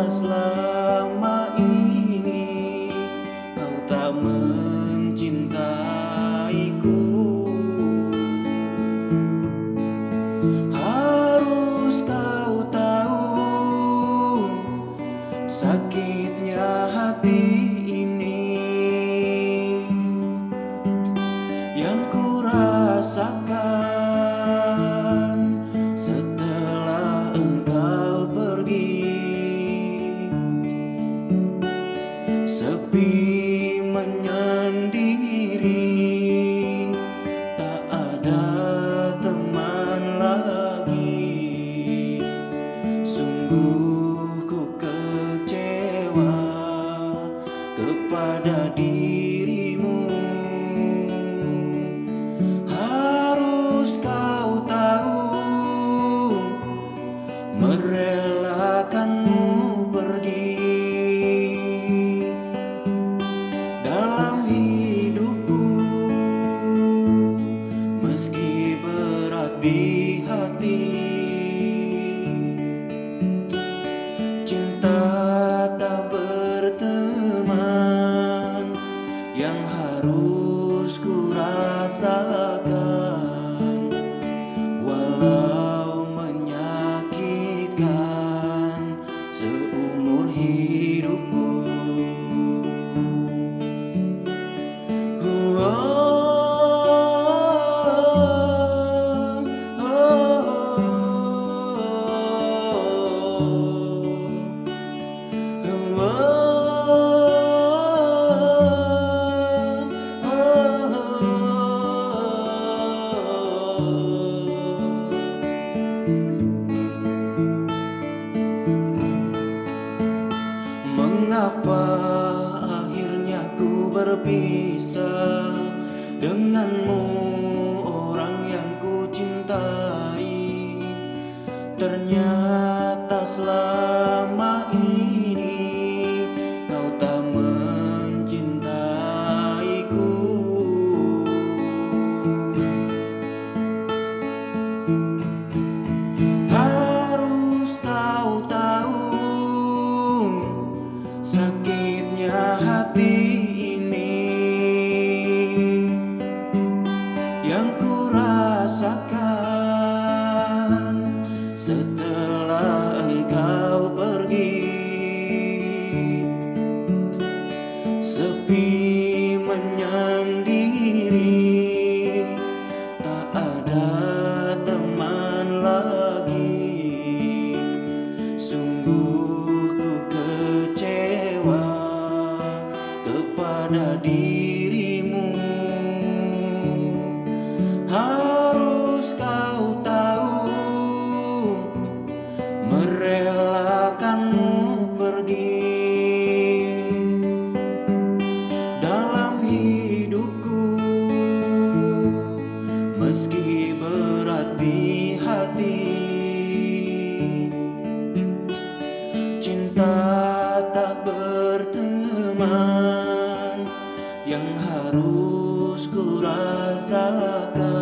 selama ini kau tak mencintaiku. Harus kau tahu sakitnya hati ini yang ku rasakan setelah engkau pergi. Sepi menyendiri, tak ada teman lagi. Sungguh ku kecewa kepada dirimu. Harus kau tahu merelakanmu pergi dalam hidupku, meski berat di hati. Cinta tak berteman yang harus ku rasakan, walau menyakitkan seumur hidupku. Mengapa akhirnya ku berpisah denganmu, orang yang ku cintai? Ternyata selama ini kau tak mencintaiku. Harus kau tahu sakitnya hati ini yang ku rasakan setelah engkau pergi. Sepi menyendiri, tak ada teman lagi. Sungguh ku kecewa kepada dirimu. Harus kau tahu merelakanmu pergi dalam hidupku, meski berat di hati. Cinta tak berteman yang harus ku rasakan,